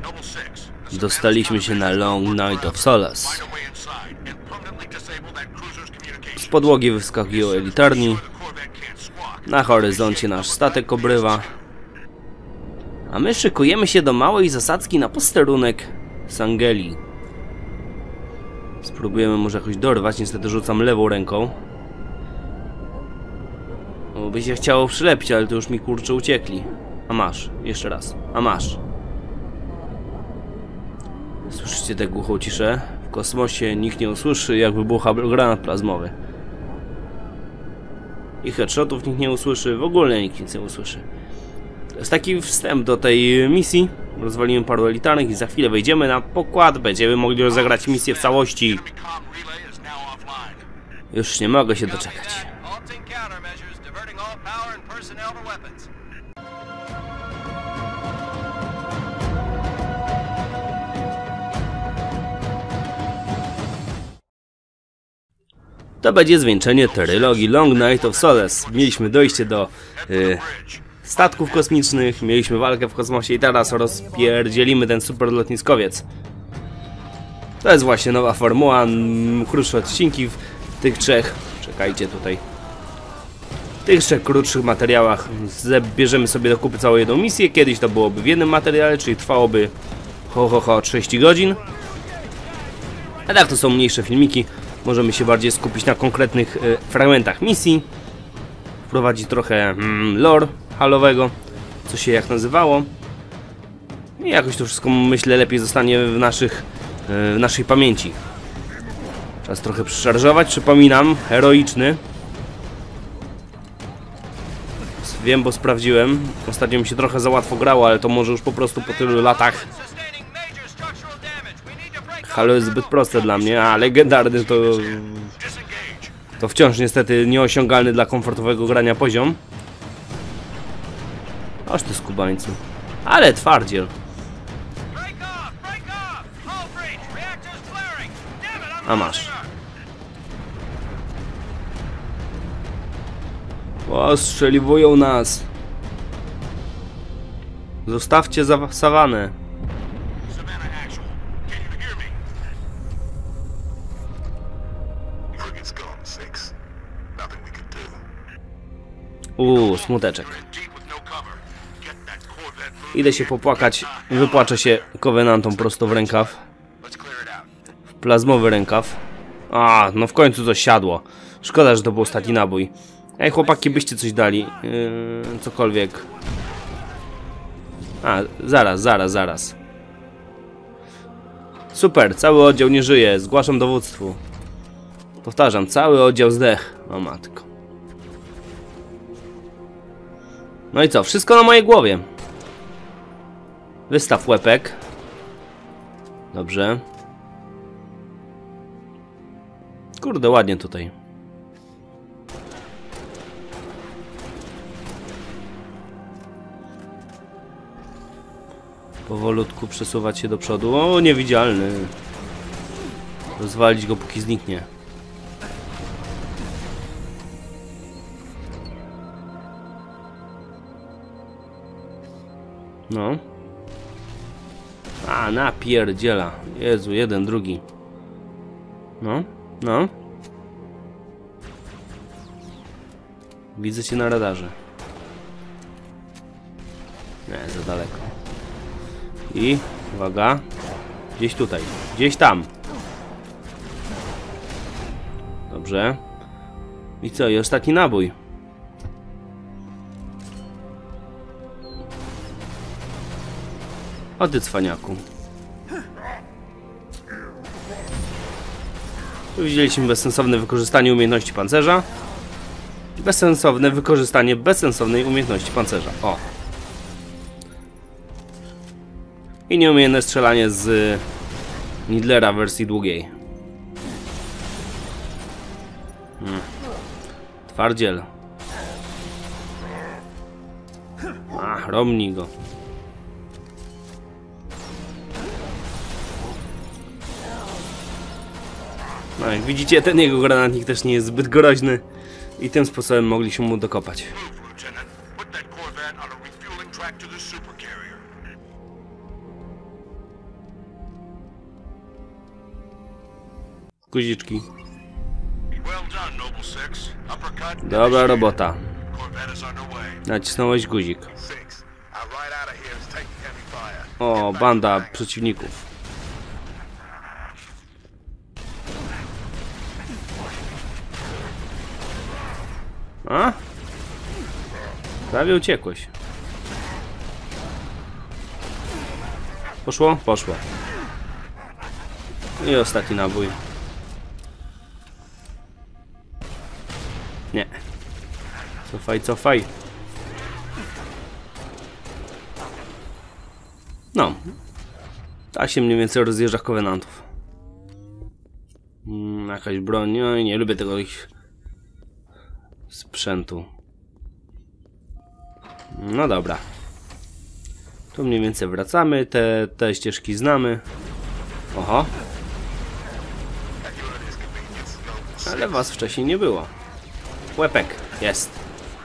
Dostaliśmy się na Long Night of Solace. Z podłogi wyskakują elitarni. Na horyzoncie nasz statek obrywa. A my szykujemy się do małej zasadzki na posterunek Sangeli. Spróbujemy może jakoś dorwać, niestety rzucam lewą ręką. Bo by się chciało przylepić, ale to już mi kurczę uciekli. A masz, jeszcze raz, a masz. Słyszycie tę głuchą ciszę? W kosmosie nikt nie usłyszy, jak wybucha granat plazmowy. I headshotów nikt nie usłyszy, w ogóle nikt nic nie usłyszy. To jest taki wstęp do tej misji. Rozwalimy paru elitarnych i za chwilę wejdziemy na pokład. Będziemy mogli rozegrać misję w całości. Już nie mogę się doczekać. To będzie zwieńczenie trylogii Long Night of Solace. Mieliśmy dojście do statków kosmicznych, mieliśmy walkę w kosmosie i teraz rozpierdzielimy ten super lotniskowiec. To jest właśnie nowa formuła, krótsze odcinki w tych trzech, czekajcie tutaj, w tych trzech krótszych materiałach bierzemy sobie do kupy całą jedną misję. Kiedyś to byłoby w jednym materiale, czyli trwałoby 6 godzin. A tak to są mniejsze filmiki, możemy się bardziej skupić na konkretnych fragmentach misji, wprowadzić trochę lore halowego, co się jak nazywało. I jakoś to wszystko, myślę, lepiej zostanie w naszej pamięci. Czas trochę przeszarżować, przypominam, heroiczny. Wiem, bo sprawdziłem. Ostatnio mi się trochę za łatwo grało, ale to może już po prostu po tylu latach. Halo jest zbyt proste dla mnie, a legendarny to wciąż niestety nieosiągalny dla komfortowego grania poziom. Aż ty skubańcu. Ale twardziel. A masz. Ostrzeliwują nas. Zostawcie sawanę. Smuteczek. Idę się popłakać. Wypłaczę się Covenantom prosto w rękaw. W plazmowy rękaw. A, no w końcu coś siadło. Szkoda, że to był ostatni nabój. Ej, chłopaki, byście coś dali. Cokolwiek. A, zaraz. Super, cały oddział nie żyje. Zgłaszam dowództwu. Powtarzam, cały oddział zdech. O matko. No i co? Wszystko na mojej głowie. Wystaw łepek. Dobrze. Kurde, ładnie tutaj. Powolutku przesuwać się do przodu. O, niewidzialny. Rozwalić go, póki zniknie. No. A, napierdziela. Jezu, jeden, drugi. No. Widzę cię na radarze. Nie, za daleko. I, uwaga. Gdzieś tutaj. Gdzieś tam. Dobrze. I co? I ostatni nabój. O ty cwaniaku. Tu widzieliśmy bezsensowne wykorzystanie umiejętności pancerza. Bezsensowne wykorzystanie bezsensownej umiejętności pancerza. O. I nieumiejętne strzelanie z Nidlera w wersji długiej. Twardziel. A, romnij go. No jak widzicie, ten jego granatnik też nie jest zbyt groźny i tym sposobem mogli się mu dokopać. Guziczki. Dobra robota. Nacisnąłeś guzik. O, banda przeciwników. A? Prawie uciekłeś. Poszło? Poszło. I ostatni nabój. Nie. Cofaj, cofaj. No. Tak się mniej więcej rozjeżdża Covenantów. Jakaś broń. No i nie lubię tego ich sprzętu. No dobra. Tu mniej więcej wracamy. Te ścieżki znamy. Oho. Ale was wcześniej nie było. Łepek. Jest.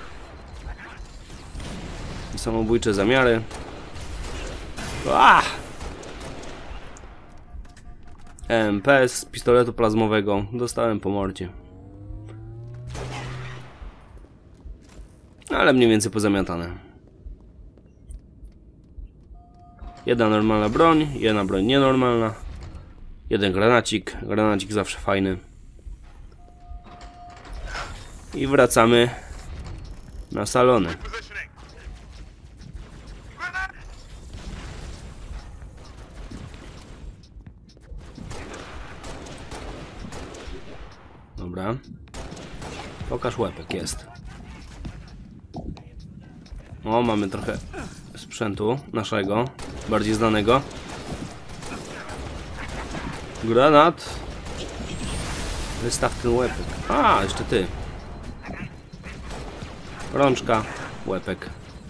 Samobójcze zamiary. EMP z pistoletu plazmowego. Dostałem po mordzie. Ale mniej więcej pozamiatane. Jedna normalna broń, jedna broń nienormalna. Jeden granacik. Granacik zawsze fajny. I wracamy na salony. Dobra. Pokaż łepek, jest. O, mamy trochę sprzętu naszego, bardziej znanego. Granat. Wystaw ten łepek. A, jeszcze ty. Rączka, łepek.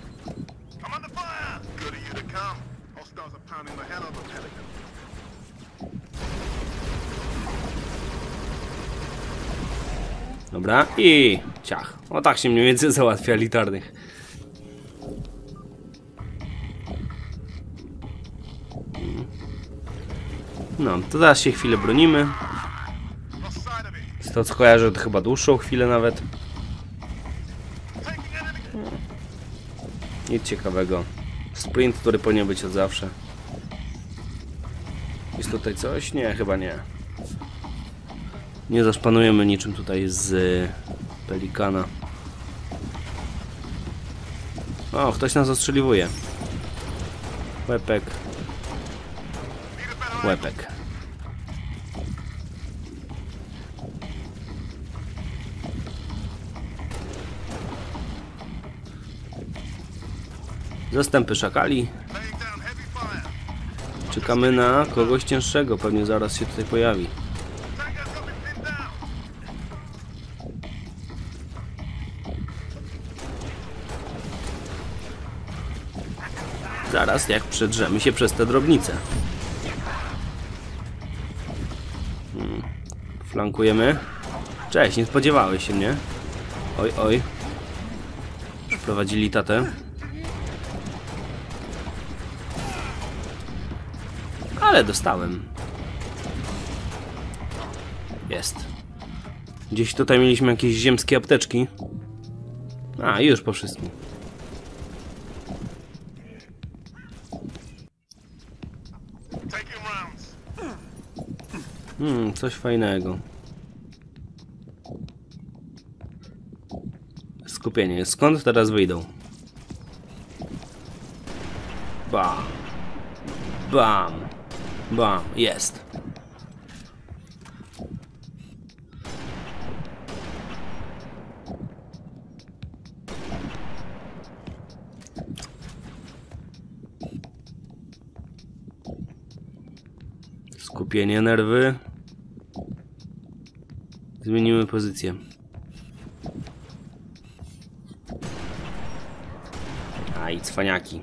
Dobra, i ciach. O tak się mniej więcej załatwia elitarnych. No, to teraz się chwilę bronimy. Z tego co kojarzę, to chyba dłuższą chwilę nawet. Nic ciekawego. Sprint, który powinien być od zawsze. Jest tutaj coś? Nie, chyba nie. Nie zaszpanujemy niczym tutaj z pelikana. O, ktoś nas ostrzeliwuje. Łepek. Łepek. Zastępy szakali. Czekamy na kogoś cięższego. Pewnie zaraz się tutaj pojawi. Zaraz jak przedrzemy się przez te drobnice. Flankujemy. Cześć, nie spodziewałeś się mnie. Oj, oj. Prowadzili tatę. Ale dostałem. Jest. Gdzieś tutaj mieliśmy jakieś ziemskie apteczki. A, już po wszystkim. Coś fajnego. Skupienie. Skąd teraz wyjdą? Bam. Bam. Bam. Jest. Skupienie, nerwy. Zmienimy pozycję. A i cwaniaki.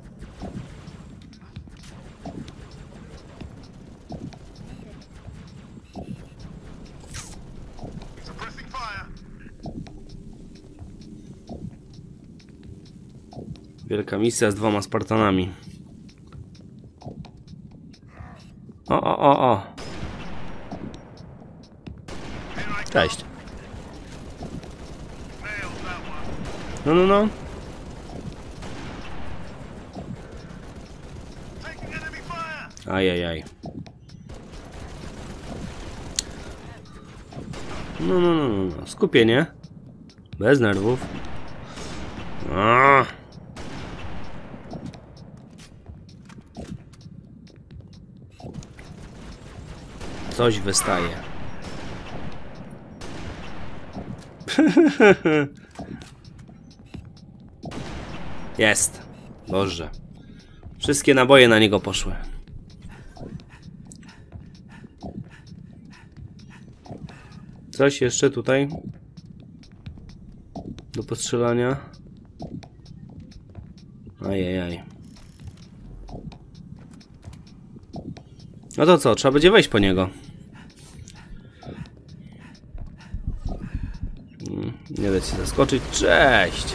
Wielka misja z 2 Spartanami. O. Cześć. No. Ajajaj. No. Skupienie. Bez nerwów. Coś wystaje. Jest. Boże. Wszystkie naboje na niego poszły. Coś jeszcze tutaj do postrzelania. Ajajaj. No to co? Trzeba będzie wejść po niego. Nie da się zaskoczyć. Cześć!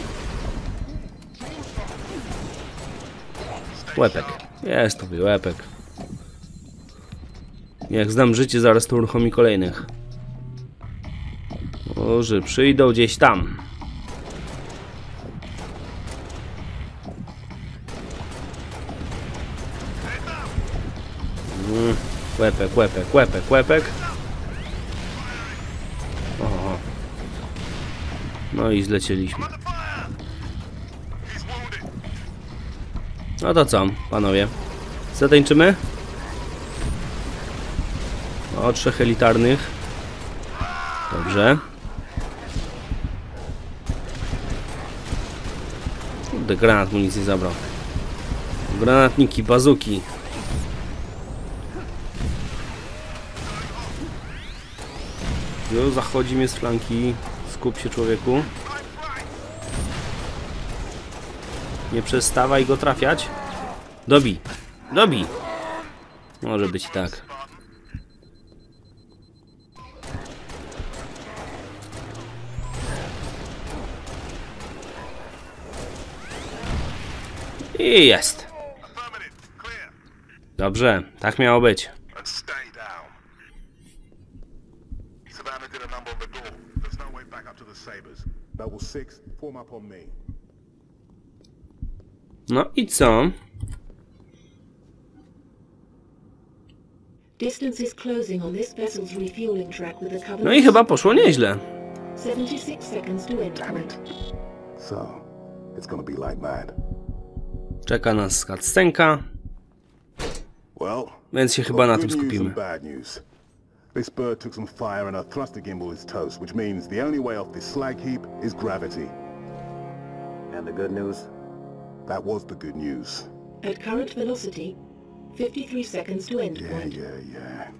Łepek. Jest to łepek. Jak znam życie, zaraz to uruchomi kolejnych. Może przyjdą gdzieś tam. Łepek. Oho. No i zlecieliśmy. No to co, panowie? Zatańczymy? O, 3 elitarnych. Dobrze. Kurde, granat municji zabrał. Granatniki, bazuki. No, zachodzi mnie z flanki. Skup się, człowieku. Nie przestawaj go trafiać. Dobij. Może być i tak. I jest. Dobrze, tak miało być. No i co? No i chyba poszło nieźle. 76 seconds to endpoint. So, it's gonna be like mad. Czeka nas cutscenka. Więc się chyba na tym skupimy. This bird took some fire and our thruster gimbal is toast, which means the only way off this slag heap is gravity. And the good news? That was the good news. At current velocity, 53 seconds to endpoint. Yeah.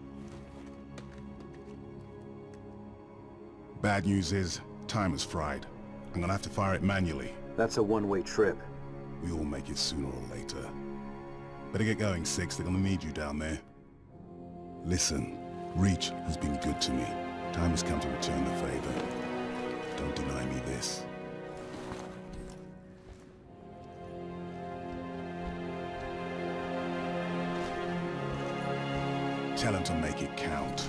Bad news is, time is fried. I'm gonna have to fire it manually. That's a one-way trip. We all make it sooner or later. Better get going, Six. They're gonna need you down there. Listen, Reach has been good to me. Time has come to return the favor. Don't deny me this. Tell him to make it count.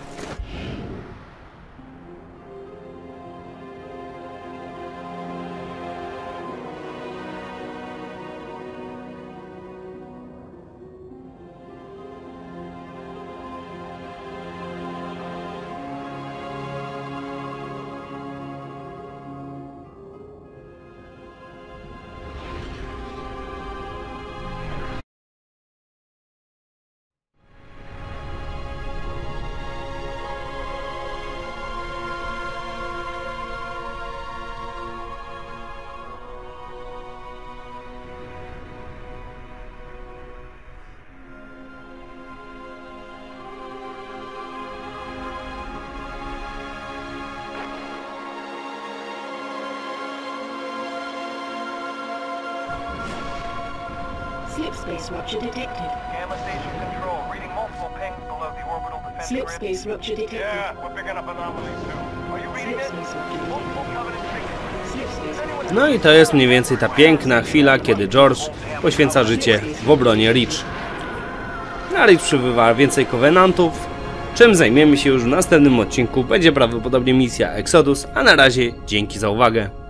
Slip space rupture detected. Gamma station control, reading multiple pings below the orbital defense Slip grid. space rupture detected. Yeah, we're picking up anomalies too. Are you reading Slip it? space rupture Multiple detected. covenant signatures. Slip space No i to jest mniej więcej ta piękna chwila, kiedy George poświęca życie w obronie Reach. Na Reach przybywa więcej kowenantów, czym zajmiemy się już w następnym odcinku. Będzie prawdopodobnie misja Exodus, a na razie dzięki za uwagę.